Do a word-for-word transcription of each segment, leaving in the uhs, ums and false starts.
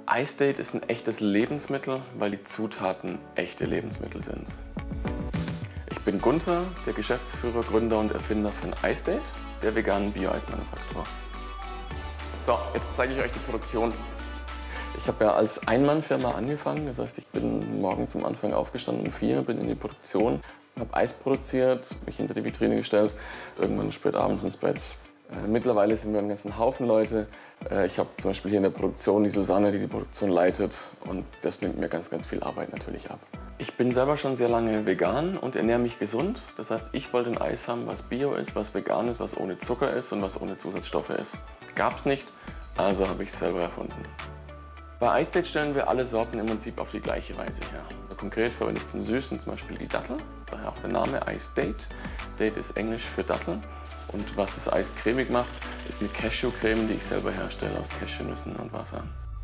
iState ist ein echtes Lebensmittel, weil die Zutaten echte Lebensmittel sind. Ich bin Gunther, der Geschäftsführer, Gründer und Erfinder von iState, der veganen Bio-Eismanufaktur. So, jetzt zeige ich euch die Produktion. Ich habe ja als Ein-Mann-Firma angefangen, das heißt, ich bin morgen zum Anfang aufgestanden um vier, bin in die Produktion, habe Eis produziert, mich hinter die Vitrine gestellt, irgendwann spät abends ins Bett. Äh, mittlerweile sind wir ein ganzen Haufen Leute. Äh, ich habe zum Beispiel hier in der Produktion die Susanne, die die Produktion leitet, und das nimmt mir ganz, ganz viel Arbeit natürlich ab. Ich bin selber schon sehr lange vegan und ernähre mich gesund. Das heißt, ich wollte ein Eis haben, was bio ist, was vegan ist, was ohne Zucker ist und was ohne Zusatzstoffe ist. Gab's nicht, also habe ich es selber erfunden. Bei iState stellen wir alle Sorten im Prinzip auf die gleiche Weise her. Konkret verwende ich zum Süßen zum Beispiel die Dattel, daher auch der Name iState. Date ist Englisch für Dattel. Und was das Eis cremig macht, ist eine Cashewcreme, die ich selber herstelle aus Cashewnüssen und Wasser.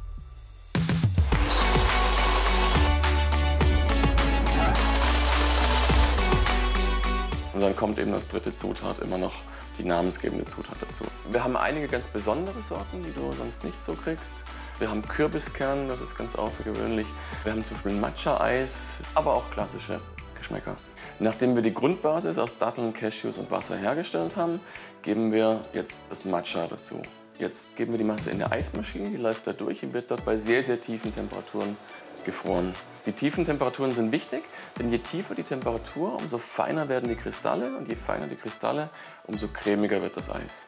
Und dann kommt eben als dritte Zutat immer noch die namensgebende Zutat dazu. Wir haben einige ganz besondere Sorten, die du sonst nicht so kriegst. Wir haben Kürbiskern, das ist ganz außergewöhnlich. Wir haben zum Beispiel Matcha-Eis, aber auch klassische Geschmäcker. Nachdem wir die Grundbasis aus Datteln, Cashews und Wasser hergestellt haben, geben wir jetzt das Matcha dazu. Jetzt geben wir die Masse in eine Eismaschine, die läuft da durch und wird dort bei sehr, sehr tiefen Temperaturen gefroren. Die tiefen Temperaturen sind wichtig, denn je tiefer die Temperatur, umso feiner werden die Kristalle, und je feiner die Kristalle, umso cremiger wird das Eis.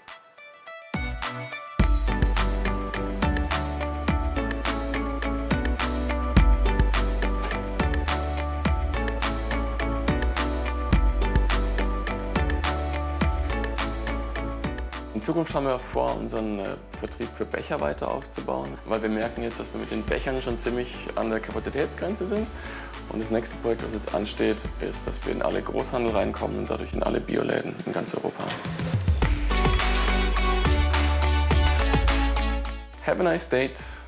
In Zukunft haben wir vor, unseren äh, Vertrieb für Becher weiter aufzubauen, weil wir merken jetzt, dass wir mit den Bechern schon ziemlich an der Kapazitätsgrenze sind. Und das nächste Projekt, was jetzt ansteht, ist, dass wir in alle Großhandel reinkommen und dadurch in alle Bioläden in ganz Europa. Have a nice date!